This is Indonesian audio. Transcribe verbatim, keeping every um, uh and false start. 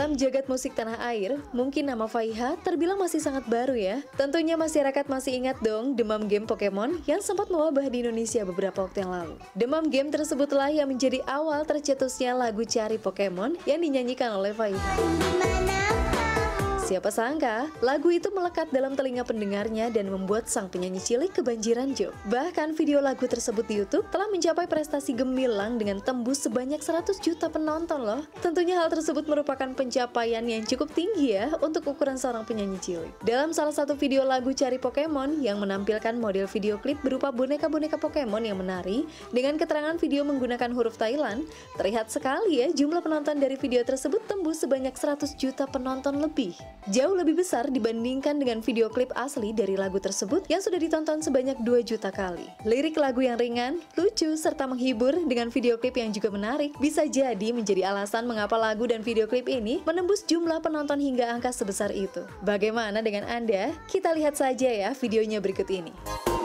Dalam jagat musik tanah air, mungkin nama Faiha terbilang masih sangat baru ya. Tentunya masyarakat masih ingat dong demam game Pokemon yang sempat mewabah di Indonesia beberapa waktu yang lalu. Demam game tersebutlah yang menjadi awal tercetusnya lagu Cari Pokemon yang dinyanyikan oleh Faiha. Siapa sangka, lagu itu melekat dalam telinga pendengarnya dan membuat sang penyanyi cilik kebanjiran joke. Bahkan video lagu tersebut di YouTube telah mencapai prestasi gemilang dengan tembus sebanyak seratus juta penonton loh. Tentunya hal tersebut merupakan pencapaian yang cukup tinggi ya untuk ukuran seorang penyanyi cilik. Dalam salah satu video lagu Cari Pokemon yang menampilkan model video klip berupa boneka-boneka Pokemon yang menari dengan keterangan video menggunakan huruf Thailand, terlihat sekali ya jumlah penonton dari video tersebut tembus sebanyak seratus juta penonton lebih. Jauh lebih besar dibandingkan dengan video klip asli dari lagu tersebut yang sudah ditonton sebanyak dua juta kali. Lirik lagu yang ringan, lucu, serta menghibur dengan video klip yang juga menarik bisa jadi menjadi alasan mengapa lagu dan video klip ini menembus jumlah penonton hingga angka sebesar itu. Bagaimana dengan Anda? Kita lihat saja ya videonya berikut ini.